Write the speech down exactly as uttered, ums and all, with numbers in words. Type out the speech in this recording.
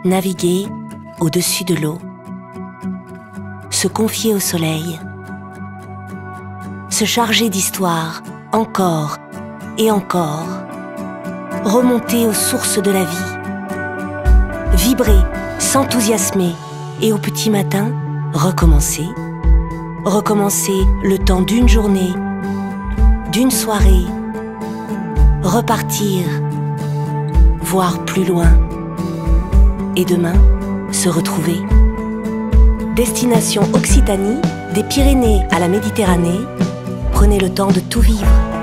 naviguer au-dessus de l'eau, se confier au soleil, se charger d'histoire encore et encore, remonter aux sources de la vie, vibrer, s'enthousiasmer et au petit matin, recommencer, recommencer le temps d'une journée, d'une soirée, repartir, voir plus loin, et demain, se retrouver. Destination Occitanie, des Pyrénées à la Méditerranée, prenez le temps de tout vivre.